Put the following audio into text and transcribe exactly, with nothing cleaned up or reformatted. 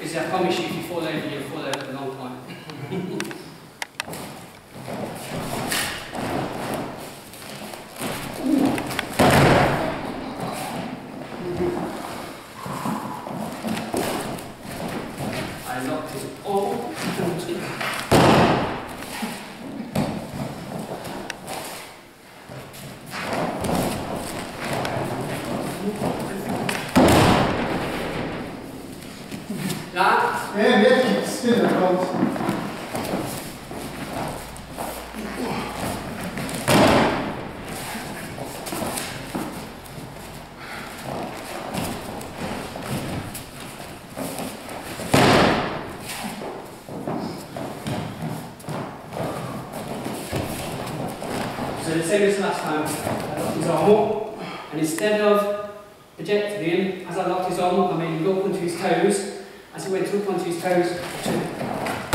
because I promise you, if you fall over, you'll fall over a long time. I locked his arm. Ja? Ja, een beetje stiller kant. So the same as last time, I locked his arm up, and instead of projecting him, as I locked his arm up, I made him go up onto his toes. As he went up onto his toes, two.